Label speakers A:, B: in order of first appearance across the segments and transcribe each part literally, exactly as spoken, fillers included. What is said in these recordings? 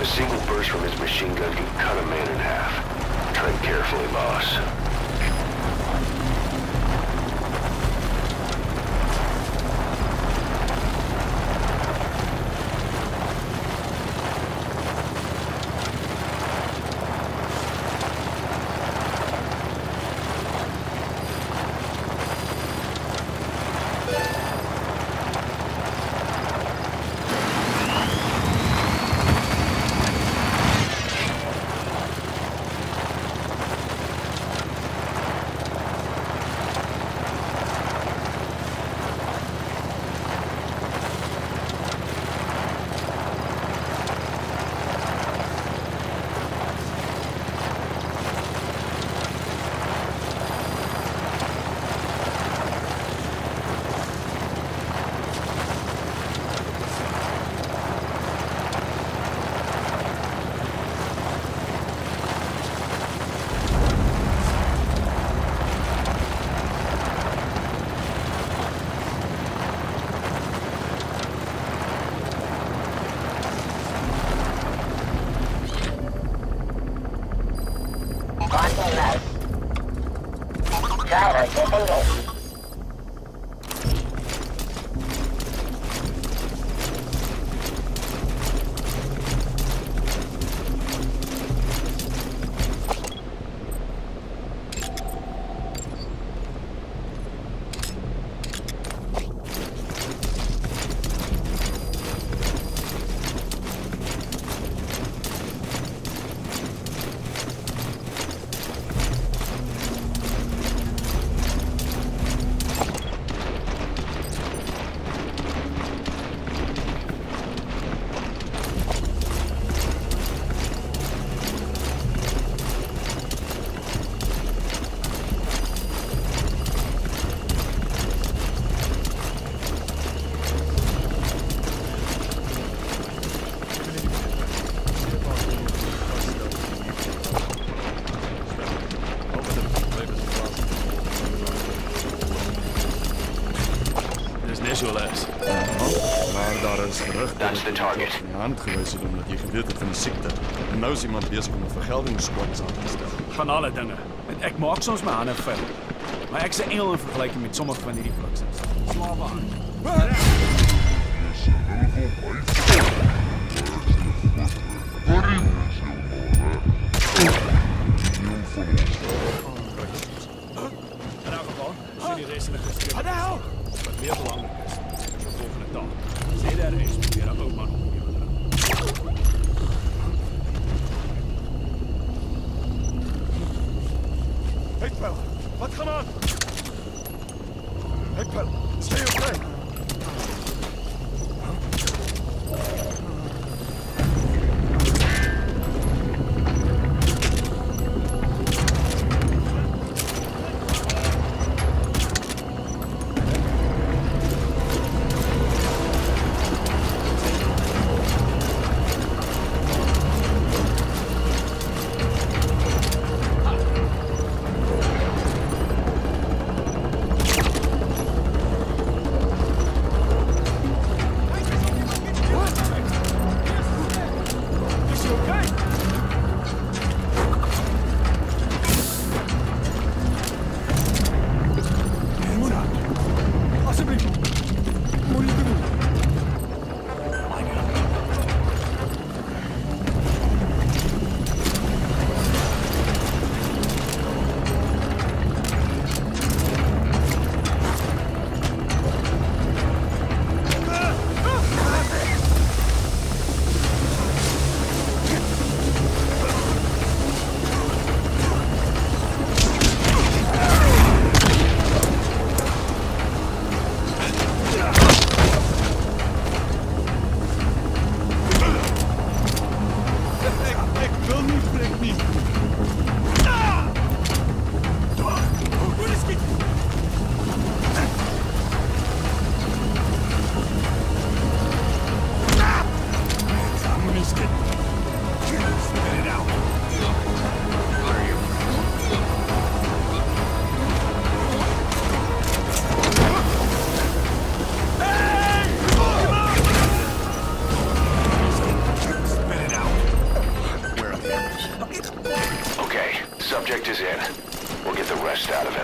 A: A single burst from his machine gun can cut a man in half. Tread carefully, boss.
B: Driver disengaged.
C: Visualize. Maar daar is gerucht dat
A: That's the target.
C: in je hand geweest is omdat je gedeeld hebt van die ziekte. En nu is iemand bezig om een vergeldingssquad aan te stellen.
D: Van alle dingen. En ik maak soms mijn handen vuil. Maar ik ben engel in vergelijking met sommige van die fluxes. Slaap aan. In elk geval, als jullie race in de kust wat weer belangrijk is, de volgende dag. Zie daar eens weer een oud man op je gedrag.
C: Hey, Pel, wat gaan aan? Hey, Pel, stay okay.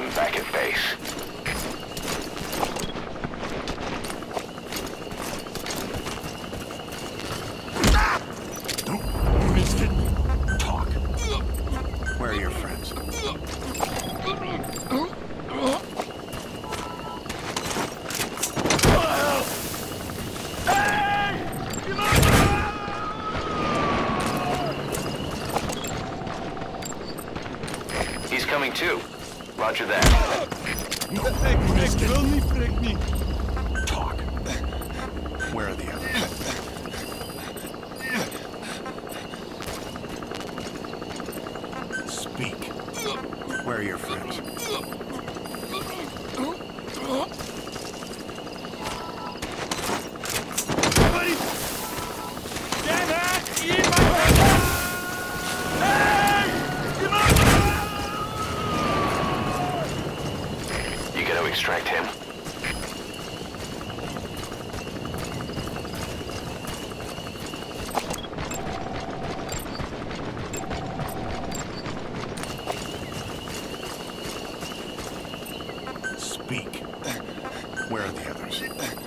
A: him back at base.
E: Talk. Where are your friends?
A: He's coming too. Roger that.
E: Talk. Where are the others? Speak. Where are your friends?
A: You gotta extract him.
E: Speak. Where are the others?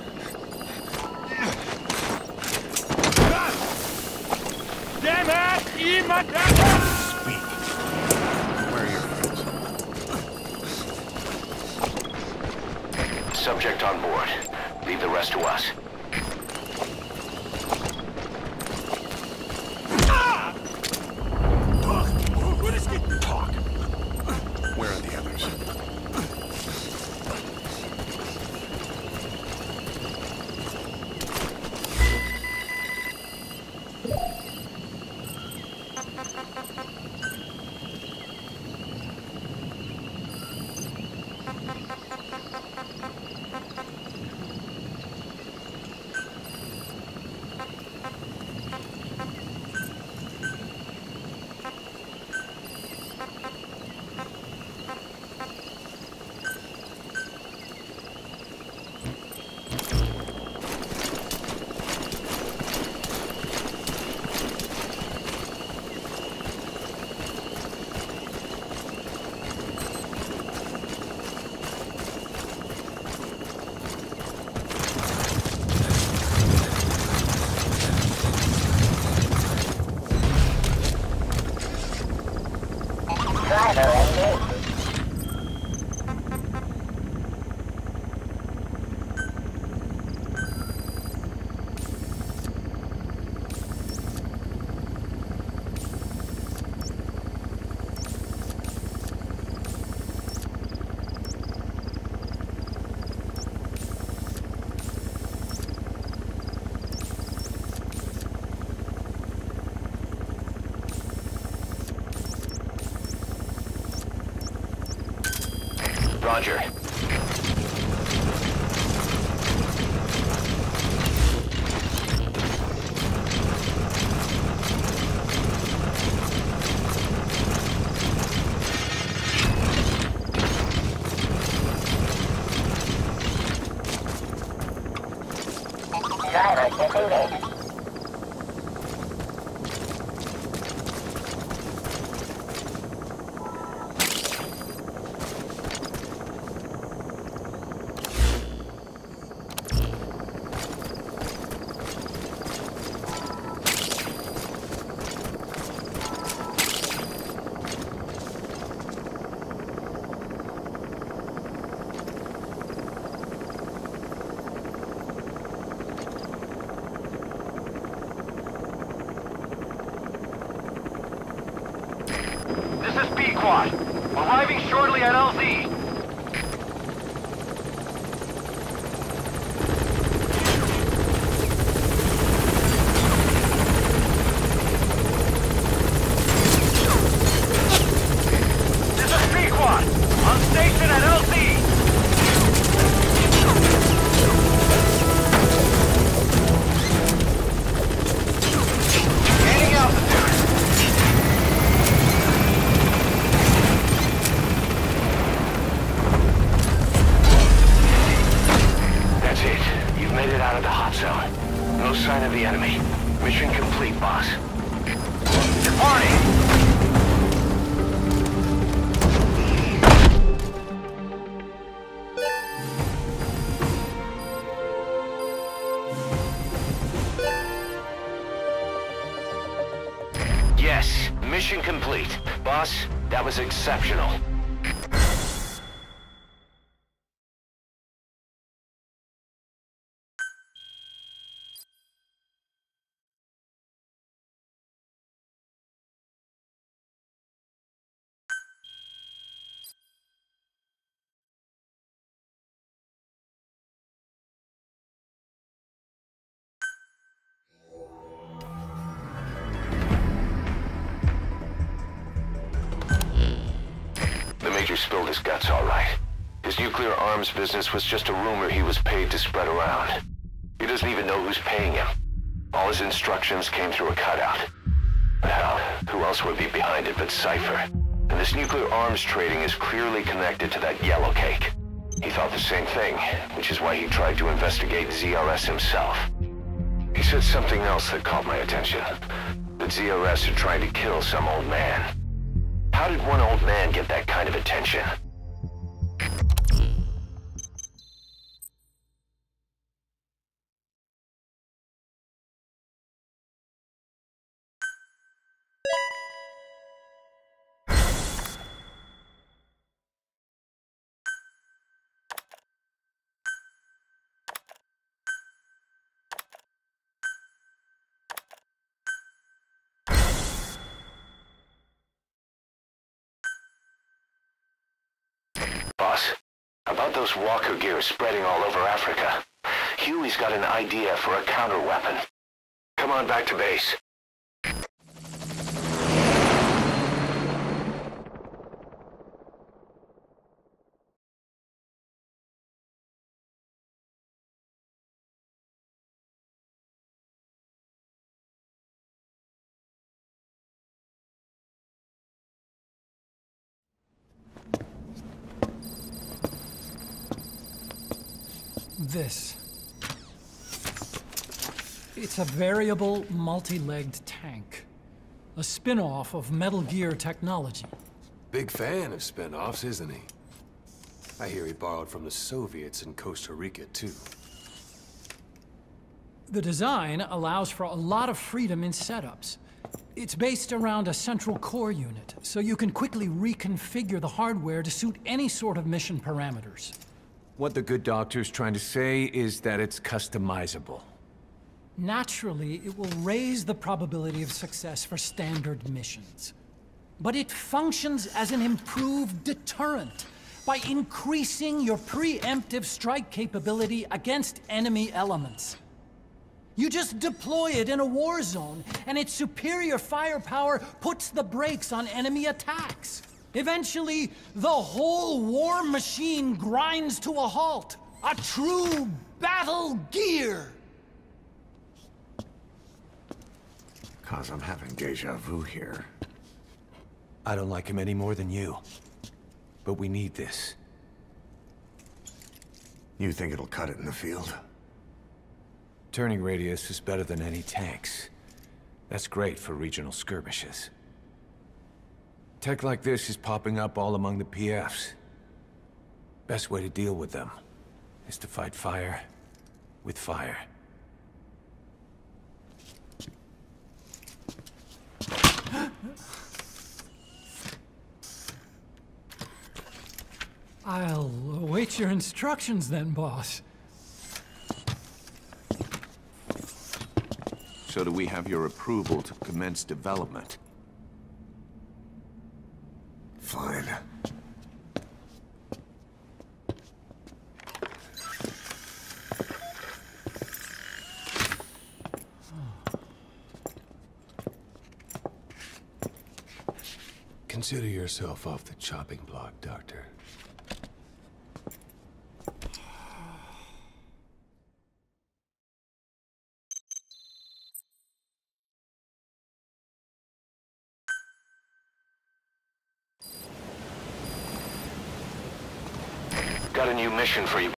E: Speak. Where are your friends?
A: Subject on board. Leave the rest to us.
E: Talk. Where are the others?
B: Driver engaged.
A: Roger.
B: Driver disengaged.
A: This is B-Quad. Arriving shortly at L Z. This is B-Quad. On station at L Z. Gaining altitude. That's it. You've made it out of the hot zone. No sign of the enemy. Mission complete, boss. Departing! Mission complete. Boss, that was exceptional. Major spilled his guts all right. His nuclear arms business was just a rumor he was paid to spread around. He doesn't even know who's paying him. All his instructions came through a cutout. Hell, who else would be behind it but Cypher? And this nuclear arms trading is clearly connected to that yellow cake. He thought the same thing, which is why he tried to investigate Z R S himself. He said something else that caught my attention. That Z R S had tried to kill some old man. How did one old man get that kind of attention? Boss, about those walker gears spreading all over Africa, Huey's got an idea for a counter-weapon. Come on back to base.
F: This. It's a variable, multi-legged tank. A spin-off of Metal Gear technology.
G: Big fan of spin-offs, isn't he? I hear he borrowed from the Soviets in Costa Rica, too.
F: The design allows for a lot of freedom in setups. It's based around a central core unit, so you can quickly reconfigure the hardware to suit any sort of mission parameters.
H: What the good doctor's trying to say is that it's customizable.
F: Naturally, it will raise the probability of success for standard missions. But it functions as an improved deterrent by increasing your preemptive strike capability against enemy elements. You just deploy it in a war zone, and its superior firepower puts the brakes on enemy attacks. Eventually, the whole war machine grinds to a halt. A true battle gear!
E: Cause I'm having deja vu here.
H: I don't like him any more than you. But we need this.
E: You think it'll cut it in the field?
H: Turning radius is better than any tanks. That's great for regional skirmishes. Tech like this is popping up all among the P Fs. Best way to deal with them is to fight fire with fire.
F: I'll await your instructions then, boss.
E: So do we have your approval to commence development? Fine.
G: Consider yourself off the chopping block, Doctor.
A: Got a new mission for you,